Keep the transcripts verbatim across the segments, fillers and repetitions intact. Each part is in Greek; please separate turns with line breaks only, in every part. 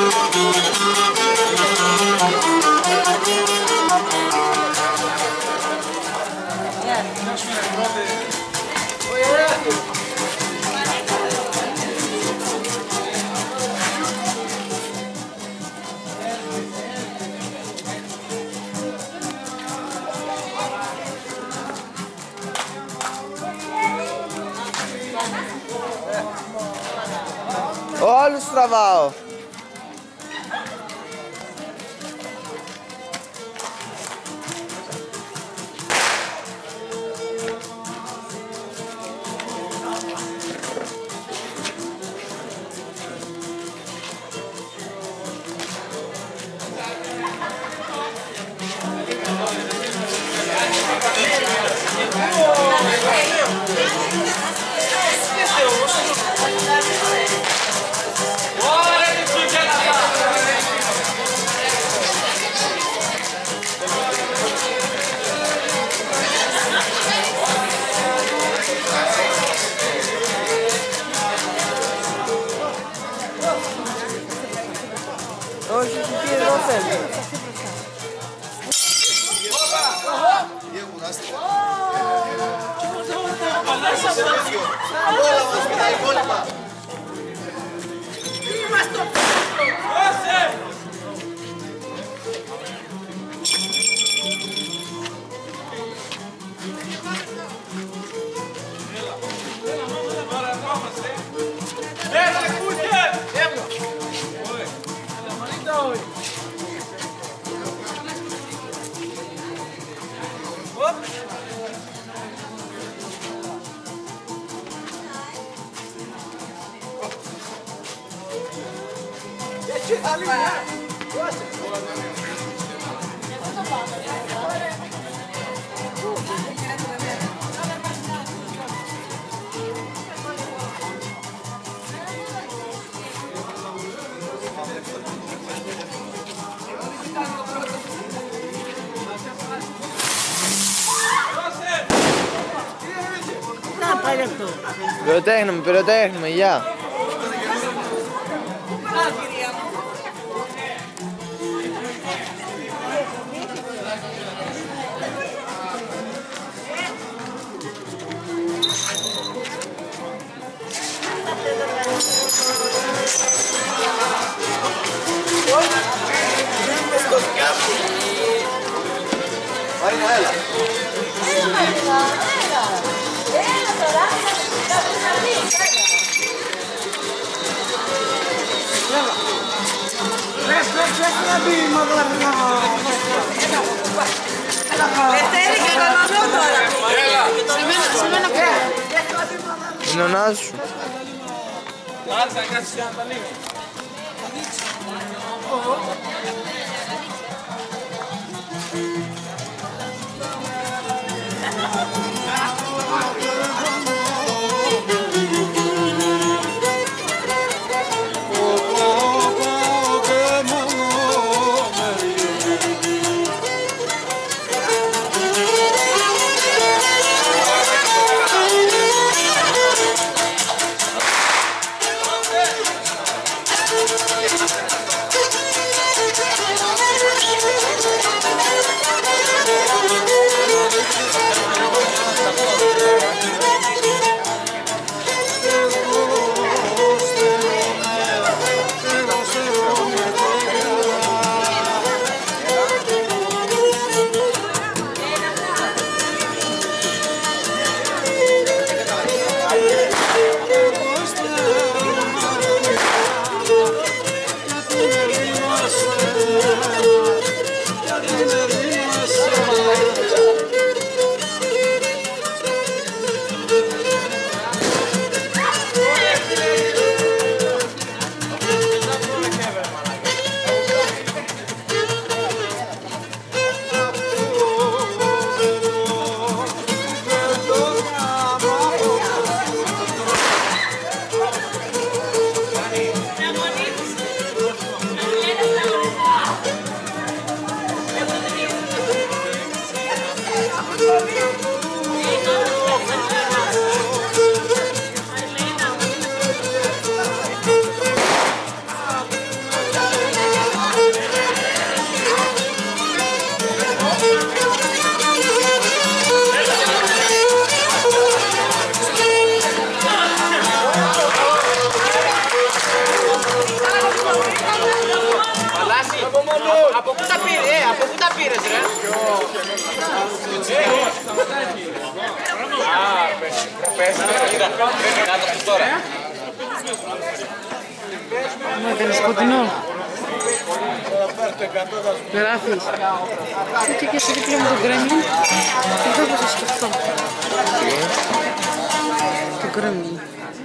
Όλους τραβάω. Όχι, όχι, εδώ θέλει. Πυροτέχνημα, πυροτέχνημα, γεια.
Μαρίνα, έλα.
Έλα, Μαρίνα, έλα. Έλα τώρα, κάτω να δεις, έλα.
Έλα. Πες, πες, πες να μπει η μαγλαρινά.
Λευτέρη και κανονό τώρα.
Έλα.
Σε μένα, σε μένα πέρα.
Είναι ο νάζος σου.
Άρα θα κάτσεις για να τα ανοίξεις.
Από πού τα πήρε, ε, από πού τα πήρες ρε. Α, πες, είδα, κάτω τους τώρα.
Μου έκανε σκοτεινό. Γράφεις. Και και εσύ δίπλα με τον Γκρέμλιν. Και εδώ θα σας σκεφτώ. Το Γκρέμλιν.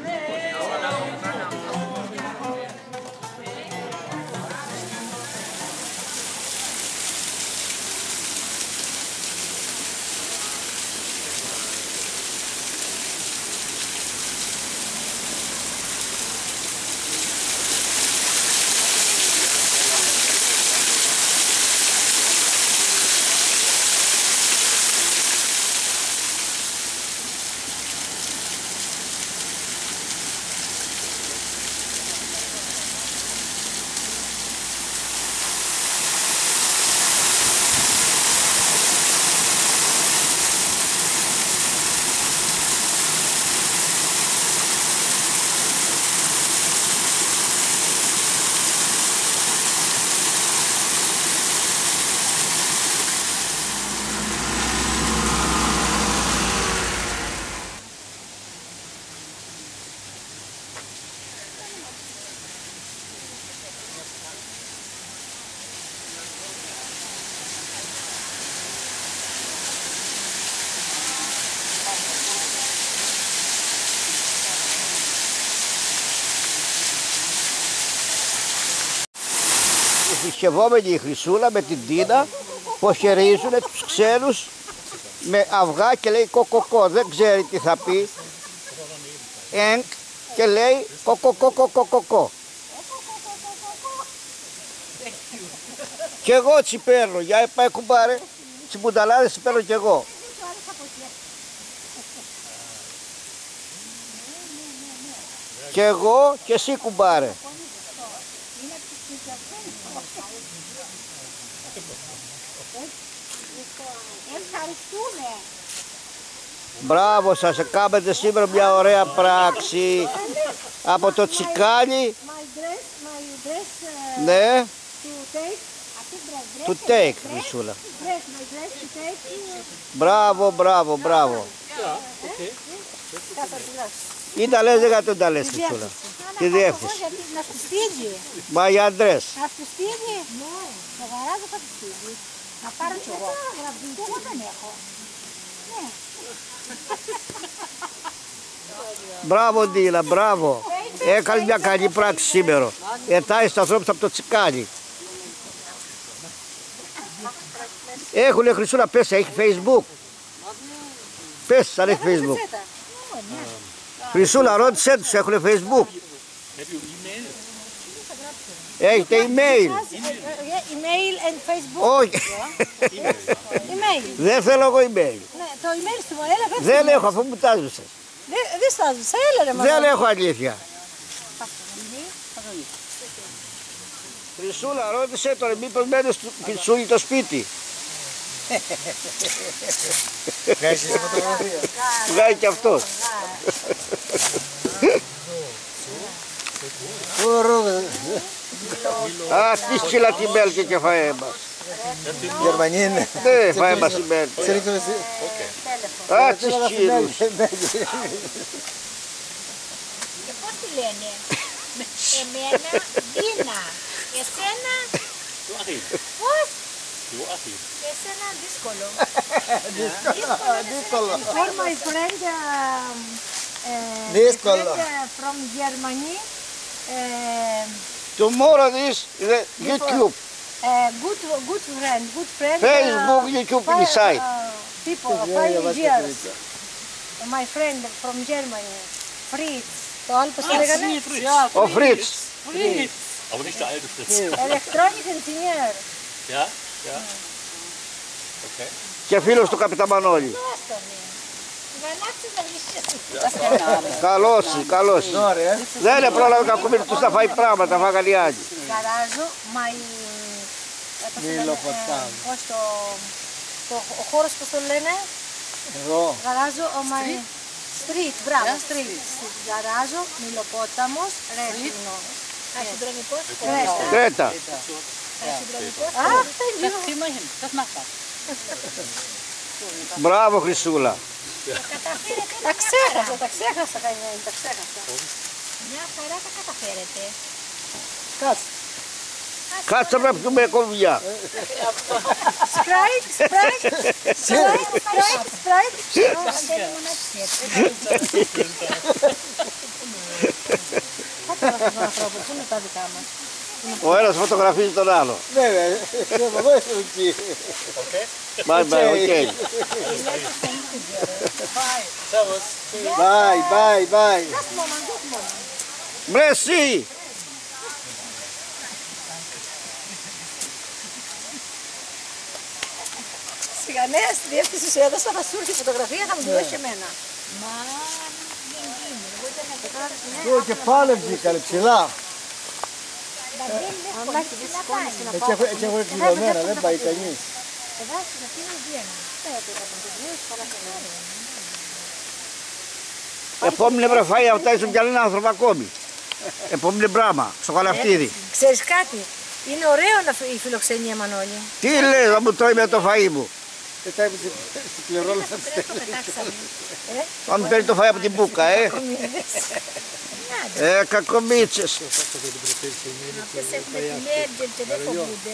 Θρησκευόμενη η Χρυσούλα με την Τίνα ποχαιρίζουν τους ξένους με αυγά και λέει κοκοκό. Δεν ξέρει τι θα πει. Ενκ και λέει κοκοκοκοκοκοκο. Και εγώ τσιπέρνω. Για πάει κουμπάρε. Τσιμπουνταλάδες τσιπέρνω κι εγώ. Και εγώ και εσύ κουμπάρε.
Ευχαριστούμε.
Μπράβο σας, κάνετε σήμερα μια ωραία πράξη. Από το τσικάνι.
My dress, my dress, uh,
Ναι,
to take. Αυτή dress,
to
dress,
take,
dress,
Χρυσούλα.
dress, my dress to take.
Μπράβο, μπράβο, μπράβο.
Θα τη δώσω.
Ή τα λες, δεν τα λες, Χρυσούλα. Τη διεύθυνση.
Να σου στείλει.
Μα για αντρές.
Να σου στείλει. Ναι. Το γαράζο θα του στείλει. Να πάρω κι εγώ. Και εγώ δεν έχω. Ναι.
Μπράβο, Ντίνα, μπράβο. Έκανε μια καλή πράξη σήμερα. Ετάει στους ανθρώπους από το τσικάνι. Έχουνε, Χρυσούλα, πες, έχει Facebook. Πες, αν έχει Facebook. Χρυσούλα, ρώτησέ τους, έχουνε Facebook. Έχετε email.
Email and Facebook.
Όχι.
Email.
Δεν θέλω εγώ email.
Ναι, το email σου, έλα πες.
Δεν έχω, αφού μου τάζουσες.
Δεν στάζεις, έλα ρε μάνα.
Δεν έχω αλήθεια. Χρυσούλα, ρώτησε τώρα, μήπως μένει στο πιτσούλι το σπίτι.
Βγάζεις τη φωτογραφία.
Βγάζει κι αυτός. Α, τι σκύλα την Μπέλκε και φαέμπας.
Γερμανία είναι.
Ναι, φαέμπας η Μπέλκε.
Ξέρεις το εσύ.
Α, τι σκύλους.
Και πώς τη λένε. Εμένα, Δίνα. Εσένα, πώς. Εσένα δύσκολο. Δύσκολο. For my friend, um, uh,
Δύσκολο.
friend, uh, from Germany, uh,
Tomorrow this is a YouTube.
uh, good, good friend, good friend.
Facebook, YouTube
five,
inside.
uh, people, five years. My friend from Germany, Fritz. Το άλλο πώς το λέγανε.
Ο Φρίτς.
Aber nicht der alte Fritz.
Electronic engineer.
Ja, ja. Okay.
Και φίλος του Καπιτάν Μανώλη. Καλώς, καλώς. Δεν είναι πρόλαβε κακομίρι τους να φάει πράγματα, φάγανε οι άλλοι.
Γαράζω, my... Πώς το... Ο χώρος πώς το λένε.
Εδώ.
Γαράζω, ο my... Street, μπράβο, street. Γαράζω, Μιλοπόταμος, Ρέθινο. Αχυδρομικός,
Κρέτα.
Ach, thank you.
Das kriegen wir hin. Das macht was.
Μπράβο Χρυσούλα.
Τα ξέχασα, τα ξέχασα καημένη, τα ξέχασα.
Μια χαρά τα καταφέρετε.
Κάτσε.
Κάτσε να πιούμε κομβιά.
Σπράιτ, σπράιτ, σπράιτ, σπράιτ, σπράιτ.
Θέλει μοναξιέται.
Πάτε να αυτούς τους ανθρώπους, πού είναι τα δικά μας.
Ο ένας φωτογραφίζει τον άλλο.
Βέβαια, εγώ είμαι εκεί.
Bye bye, okay.
Bye, bye, bye.
Μπρε εσύ.
Σιγανέα στη διεύθυνση σου έδωσα, θα σου έρθει η φωτογραφία, θα μου τη δώσει εμένα.
Μα δεν γίνεται. Εγώ δεν έχω
Εδώ και πάνε βγήκανε ψηλά.
Αν έχει δει τις εικόνες και να
Έτσι
πάω.
έχω- έτσι έχουν κλειδωμένα, δεν πάει κανείς.
Εδώ στην Αθήνα βγαίνω.
Επόμενη βρε φάει αυτά ήσουν κι άλλοι άνθρωποι ακόμη. Επόμενη μπράμα, στο καλαφτίδι.
Ξέρεις κάτι, είναι ωραίο να φι- η φιλοξενία, Μανώλη.
Τι λες, θα μου το είπε το φαΐ μου.
Δεν τα είπε στην πληρόλα να της
Το πετάξαμε.
Θα μου παίρνει το φαΐ από την μπούκα, ε. Ε, κακομίτσες.
Αυτές έχουν τιμέρια και δεν φοβούνται.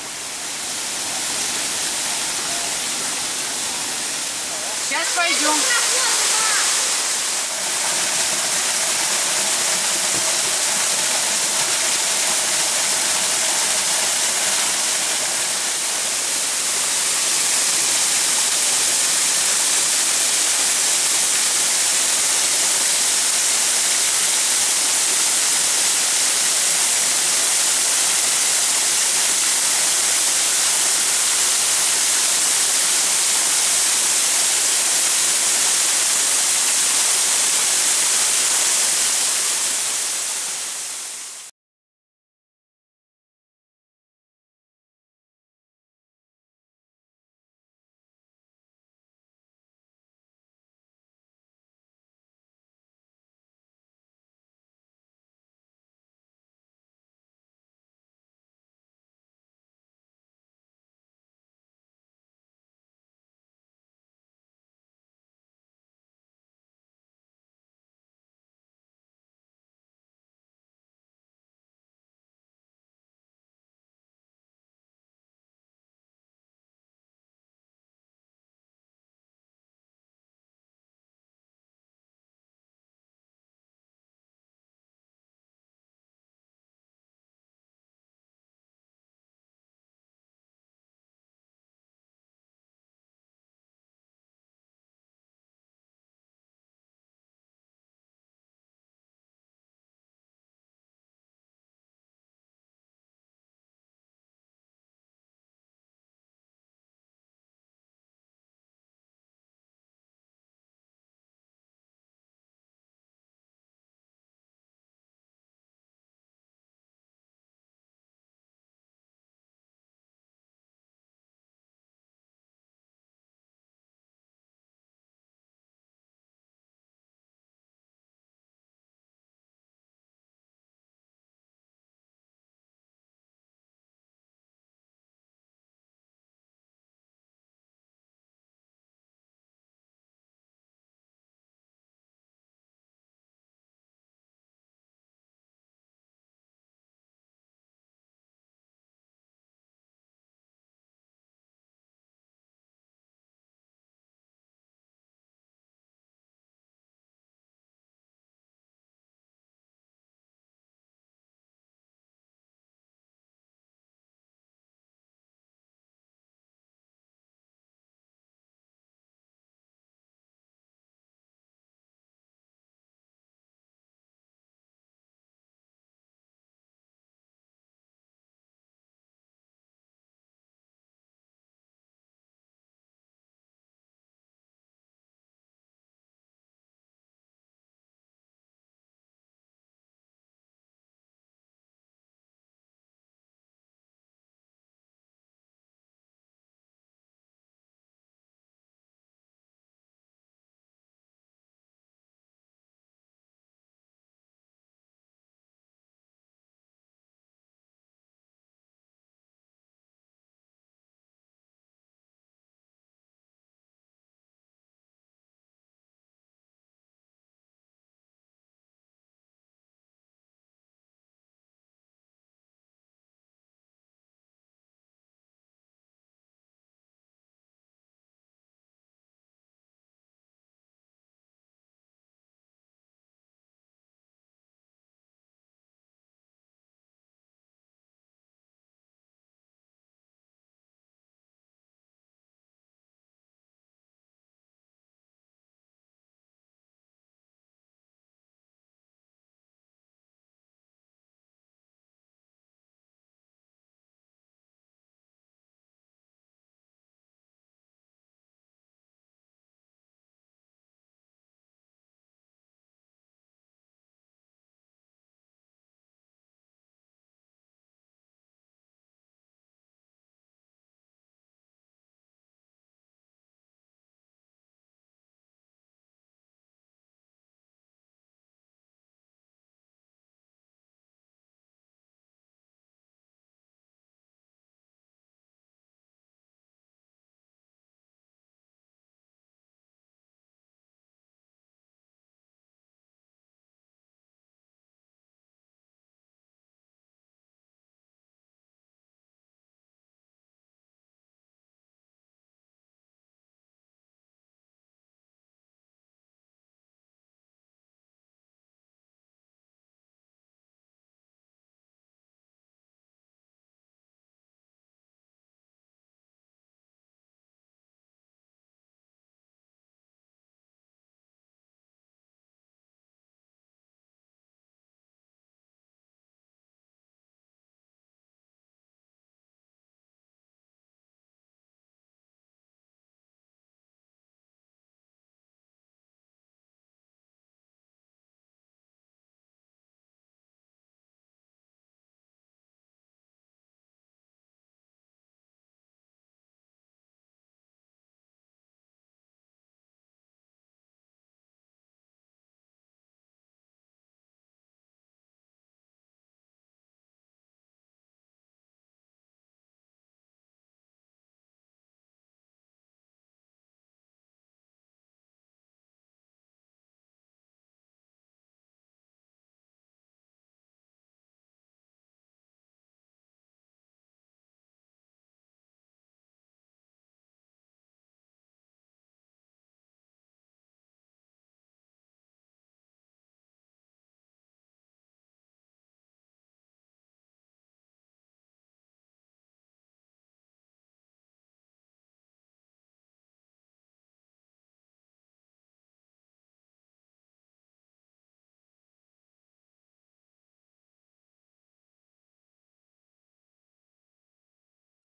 Сейчас пойдем.